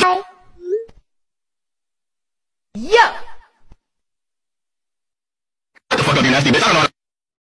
Yo! What the fuck up, you nasty bitch? I don't know.